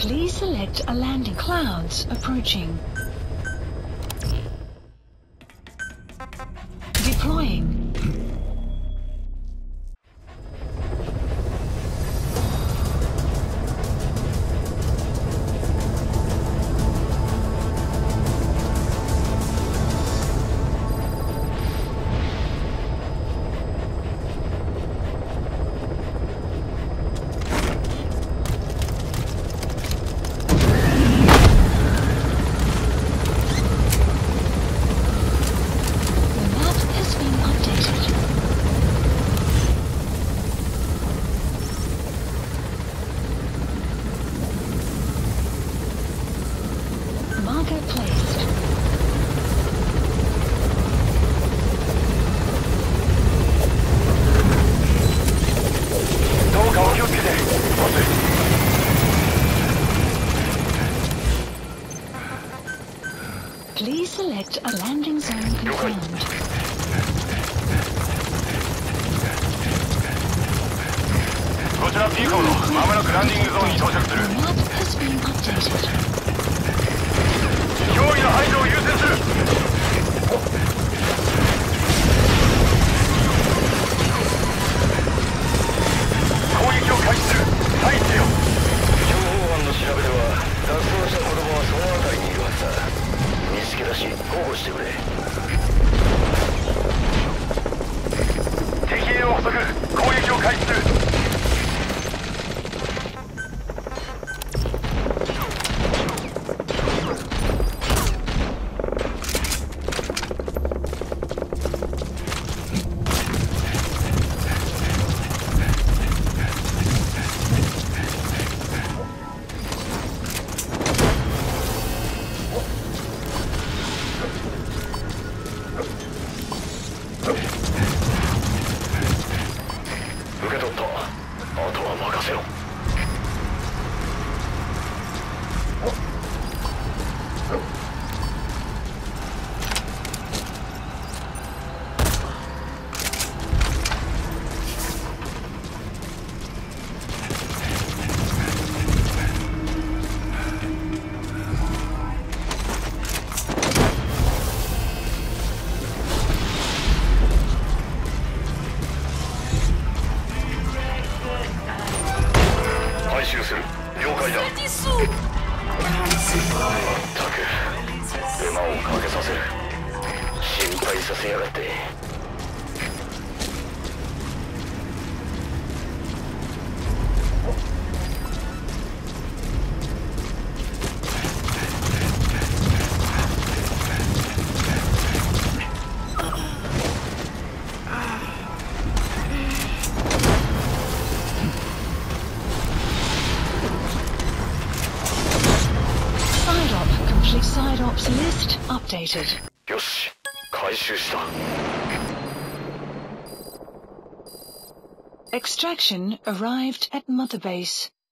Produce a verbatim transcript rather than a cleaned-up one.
Please select a landing. Clouds approaching. Deploying. Marker placed. どうかお気をつけて。 Please select a landing zone confirmed. こちらピーコーのまもなくランディングゾーンに到着する。 The map has been updated. 脅威の排除を優先する。攻撃を開始する。退避せよ。情報班の調べでは脱走した子供はその辺りにいるはずだ。見つけ出し保護してくれ。敵兵を捕捉。攻撃を開始する。受け取った。あとは任せろ。回収する。了解だ。まったく手間をかけさせる。心配させやがって。 Side ops list updated. よし、回収した。 Extraction arrived at Mother Base.